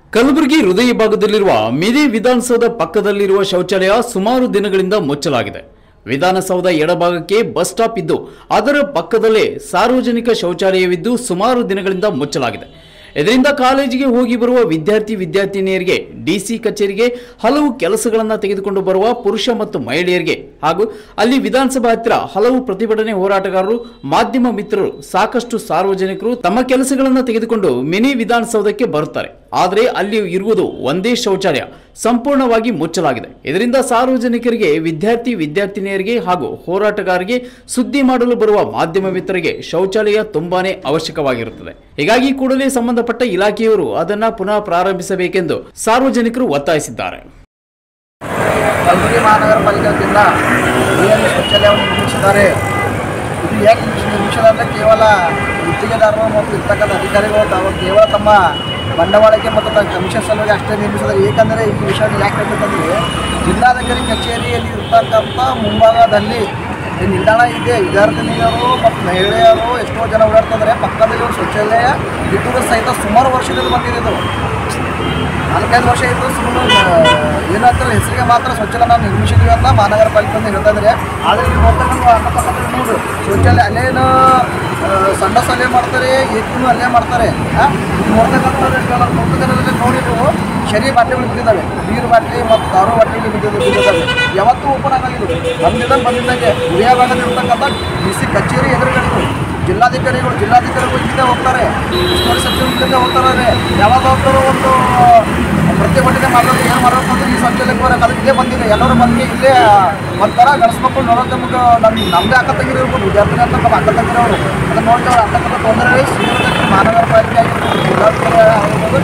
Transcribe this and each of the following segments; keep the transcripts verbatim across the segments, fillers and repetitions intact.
ಕಲಬುರಗಿ ಹೃದಯ ಭಾಗದಲ್ಲಿರುವ ಮಿನಿ ವಿಧಾನಸೌಧ ಪಕ್ಕದಲ್ಲಿರುವ ಶೌಚಾಲಯ ಸುಮಾರು ದಿನಗಳಿಂದ ಮುಚ್ಚಲಾಗಿದೆ. ವಿಧಾನಸೌಧ ಎಡಭಾಗಕ್ಕೆ ಬಸ್ ಸ್ಟಾಪ್ ಇದ್ದು ಅದರ ಪಕ್ಕದಲ್ಲೇ ಸಾರ್ವಜನಿಕ ಶೌಚಾಲಯವಿದ್ದು ಸುಮಾರು ದಿನಗಳಿಂದ ಮುಚ್ಚಲಾಗಿದೆ. ಇದರಿಂದ ಕಾಲೇಜಿಗೆ ಹೋಗಿ ಬರುವ ವಿದ್ಯಾರ್ಥಿ ವಿದ್ಯಾರ್ಥಿನಿಯರಿಗೆ, ಡಿಸಿ ಕಚೇರಿಗೆ, ಹಲವು ಕೆಲಸಗಳನ್ನು ತೆಗೆದುಕೊಂಡು ಬರುವ ಪುರುಷ ಮತ್ತು ಮಹಿಳೆಯರಿಗೆ ಹಾಗೂ ಅಲ್ಲಿ ವಿಧಾನಸಭಾ ಹತ್ತಿರ ಹಲವು ಪ್ರತಿಭಟನೆ ಹೋರಾಟಗಾರರು, ಮಾಧ್ಯಮ ಮಿತ್ರರು, ಸಾಕಷ್ಟು ಸಾರ್ವಜನಿಕರು ತಮ್ಮ ಕೆಲಸಗಳನ್ನು ತೆಗೆದುಕೊಂಡು ಮಿನಿ ವಿಧಾನಸೌಧಕ್ಕೆ ಬರುತ್ತಾರೆ. ಆದರೆ ಅಲ್ಲಿ ಇರುವುದು ಒಂದೇ ಶೌಚಾಲಯ ಸಂಪೂರ್ಣವಾಗಿ ಮುಚ್ಚಲಾಗಿದೆ. ಇದರಿಂದ ಸಾರ್ವಜನಿಕರಿಗೆ, ವಿದ್ಯಾರ್ಥಿ ವಿದ್ಯಾರ್ಥಿನಿಯರಿಗೆ ಹಾಗೂ ಹೋರಾಟಗಾರರಿಗೆ, ಸುದ್ದಿ ಮಾಡಲು ಬರುವ ಮಾಧ್ಯಮ ಮಿತ್ರರಿಗೆ ಶೌಚಾಲಯ ತುಂಬಾನೇ ಅವಶ್ಯಕವಾಗಿರುತ್ತದೆ. ಹೀಗಾಗಿ ಕೂಡಲೇ ಸಂಬಂಧಪಟ್ಟ ಇಲಾಖೆಯವರು ಅದನ್ನ ಪುನಃ ಪ್ರಾರಂಭಿಸಬೇಕೆಂದು ಸಾರ್ವಜನಿಕರು ಒತ್ತಾಯಿಸಿದ್ದಾರೆ. ಕಲಬುರಗಿ ಮಹಾನಗರ ಪಾಲಿಕೆಯಿಂದ ಶೌಚಾಲಯವನ್ನು ನಿರ್ಮಿಸಿದ್ದಾರೆ. ಇದು ಯಾಕೆ ನಿರ್ಮಿಸಿದ್ದಾರೆ? ಕೇವಲ ಗುತ್ತಿಗೆದಾರರು ಮತ್ತು ಇರ್ತಕ್ಕಂಥ ಅಧಿಕಾರಿಗಳು ತಾವು ಕೇವಲ ತಮ್ಮ ಬಂಡವಾಳಕ್ಕೆ ಮತ್ತು ತಮ್ಮ ಕಮಿಷನ್ ಸಲುವಾಗಿ ಅಷ್ಟೇ ನಿರ್ಮಿಸಿದ್ದಾರೆ. ಏಕೆಂದರೆ ಈ ವಿಷಯ ಯಾಕೆ ಹೇಳ್ಬೇಕಂದ್ರೆ, ಜಿಲ್ಲಾಧಿಕಾರಿ ಕಚೇರಿಯಲ್ಲಿ ಇರ್ತಕ್ಕಂಥ ಮುಂಭಾಗದಲ್ಲಿ ನಿಲ್ದಾಣ ಇದೆ. ವಿದ್ಯಾರ್ಥಿನಿಯರು ಮತ್ತು ಮಹಿಳೆಯರು ಎಷ್ಟೋ ಜನ ಓಡಾಡ್ತಿದ್ದಾರೆ. ಪಕ್ಕದಲ್ಲಿ ಒಂದು ಶೌಚಾಲಯ ಇದ್ದರೂ ಸಹಿತ ಸುಮಾರು ವರ್ಷದಿಂದ ಬಂದಿದೆ. ಇದು ನಾಲ್ಕೈದು ವರ್ಷ ಇದ್ದು ಸುಮ್ಮನೆ ಏನಾಗ್ತಾರೆ ಹೆಸರಿಗೆ ಮಾತ್ರ ಶೌಚಾಲಯ ನಾವು ನಿರ್ಮಿಸಿದ್ದೀವಿ ಅಂತ ಮಹಾನಗರ ಪಾಲಿಕೆ ಅಂತ ಹೇಳ್ತಾ ಇದ್ದಾರೆ. ಆದರೆ ಇಲ್ಲಿ ನೋಡ್ತಕ್ಕಂಥ ಅಕ್ಕಪಕ್ಕ ನೋಡು ಶೌಚಾಲಯ ಅಲ್ಲೇನು ಸಣ್ಣ ಸಲಹೆ ಮಾಡ್ತಾರೆ, ಎತ್ತಿನೂ ಅಲ್ಲೇ ಮಾಡ್ತಾರೆ. ನೋಡ್ತಕ್ಕಂಥ ನೋಡ್ತಕ್ಕಂಥದ್ರಲ್ಲಿ ನೋಡಿದ್ರು ಶರೀರ ಬಾಟ್ಲಿಗಳು ಬಿದ್ದಿದ್ದಾವೆ, ನೀರು ಬಾಟ್ಲಿ ಮತ್ತು ದಾರು ಬಾಟ್ಲಿಗಳು ಬಿದ್ದಿದ್ದು ಬಿದ್ದಿದ್ದಾವೆ. ಯಾವತ್ತೂ ಓಪನ್ ಆಗಲಿಲ್ಲ. ಬಂದಿದ್ದಂಗೆ ಬಂದಿದ್ದಂಗೆ ಹೃದಯ ಭಾಗದಲ್ಲಿರ್ತಕ್ಕಂಥ ಡಿ ಸಿ ಕಚೇರಿ ಎದುರುಗಳಿಗೂ ಜಿಲ್ಲಾಧಿಕಾರಿಗಳು ಜಿಲ್ಲಾಧಿಕಾರಿಗಳು ಇಲ್ಲೇ ಹೋಗ್ತಾರೆ, ಉಸ್ತುವಾರಿ ಸಚಿವರು ಇಲ್ಲೇ ಹೋಗ್ತಾರೆ. ಯಾವಾಗಾದರೂ ಒಂದು ಪ್ರತಿಭಟನೆ ಮಾಡೋದು ಏನು ಮಾಡಬೇಕು ಅಂದರೆ ಈ ಶೌಚಾಲಯಕ್ಕೆ ಬರೋಕೆ ಅದು ಇಲ್ಲೇ ಬಂದಿದೆ. ಎಲ್ಲರೂ ಬಂದು ಇಲ್ಲೇ ಒಂಥರ ಗಣಿಸ್ಬೇಕು. ನೋಡೋದು ನಮಗೆ ನಮ್ಮ ನಮ್ಮದೇ ಅಕ್ಕ ತಂಗಿರಿರ್ಬೋದು, ವಿದ್ಯಾರ್ಥಿನಿ ಅಂತ ನಮ್ಮ ಅಕ್ಕ ತಂಗಿರೋರು ಅದನ್ನು ನೋಡ್ತೀವಿ. ಅಂತಕ್ಕಂಥ ತೊಂದರೆ ಶ್ರೀಮಂತ ಮಹಾನಗರ ಪಾಲಿಕೆ ಆಗಿರ್ಬೋದು, ಜಿಲ್ಲಾಧಿಕಾರಿ ಆಗಿರ್ಬೋದು.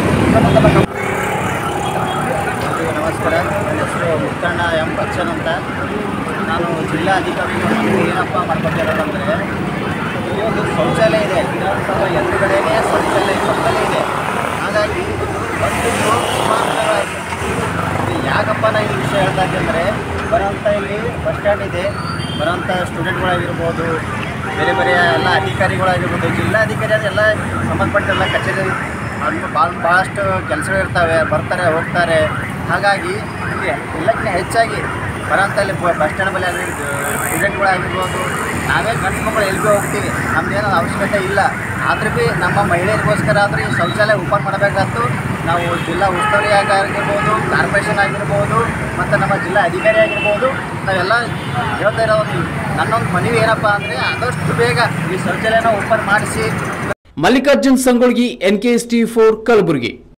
ನಮಸ್ಕಾರ, ನನ್ನ ಹೆಸರು ಮುತ್ತಣ್ಣ ಎಂ ಬಚ್ಚನ್ ಅಂತ. ನಾನು ಜಿಲ್ಲಾ ಅಧಿಕಾರಿ. ಏನಪ್ಪ ಮಾಡ್ಕೊತಿರೋದಂದರೆ, ಒಂದು ಶೌಚಾಲಯ ಇದೆ, ವಿಧಾನಸಭಾ ಎದುರುಗಡೆನೇ ಶೌಚಾಲಯ ಪಕ್ಕದಲ್ಲೇ ಇದೆ. ಹಾಗಾಗಿ ಒಂದು ಸುಮಾರಾಗಿ ಯಾಕಪ್ಪ ನಾನು ಈ ವಿಷಯ ಹೇಳ್ದಾಕೆಂದರೆ, ಬರೋಂಥ ಇಲ್ಲಿ ಬಸ್ ಸ್ಟ್ಯಾಂಡ್ ಇದೆ, ಬರೋಂಥ ಸ್ಟೂಡೆಂಟ್ಗಳಾಗಿರ್ಬೋದು, ಬೇರೆ ಬೇರೆ ಎಲ್ಲ ಅಧಿಕಾರಿಗಳಾಗಿರ್ಬೋದು, ಜಿಲ್ಲಾಧಿಕಾರಿ ಎಲ್ಲ ಸಂಬಂಧಪಟ್ಟೆಲ್ಲ ಕಚೇರಿ ಅಲ್ಲಿ ಭಾಳ ಭಾಳಷ್ಟು ಕೆಲಸಗಳಿರ್ತವೆ, ಬರ್ತಾರೆ ಹೋಗ್ತಾರೆ. ಹಾಗಾಗಿ ಇಲ್ಲಿ ಎಲ್ಲಕ್ಕಿಂತ ಹೆಚ್ಚಾಗಿ ಬರೋಂಥ ಇಲ್ಲಿ ಬಸ್ ಸ್ಟ್ಯಾಂಡ್ ಬಳಿ ಆಗಲಿ ಸ್ಟೂಡೆಂಟ್ಗಳಾಗಿರ್ಬೋದು, ನಾವೇ ಗಂಡು ಮಕ್ಕಳು ಎಲ್ಲಿ ಭೀ ಹೋಗ್ತೀವಿ, ನಮ್ಮದೇನೋ ಅವಶ್ಯಕತೆ ಇಲ್ಲ. ಆದರೂ ಭೀ ನಮ್ಮ ಮಹಿಳೆಯರಿಗೋಸ್ಕರ ಆದರೂ ಈ ಶೌಚಾಲಯ ಓಪನ್ ಮಾಡಬೇಕಾಯ್ತು. ನಾವು ಜಿಲ್ಲಾ ಉಸ್ತುವಾರಿ ಆಗಿರ್ಬೋದು, ಕಾರ್ಪೊರೇಷನ್ ಆಗಿರ್ಬೋದು, ಮತ್ತು ನಮ್ಮ ಜಿಲ್ಲಾ ಅಧಿಕಾರಿ ಆಗಿರ್ಬೋದು, ನಾವೆಲ್ಲ ಹೇಳ್ತಾ ಇರೋ ಒಂದು ನನ್ನೊಂದು ಮನವಿ ಏನಪ್ಪ ಅಂದರೆ, ಆದಷ್ಟು ಬೇಗ ಈ ಶೌಚಾಲಯನ ಓಪನ್ ಮಾಡಿಸಿ. Mallikarjun Sangolgi, N K S T four, Kalaburagi.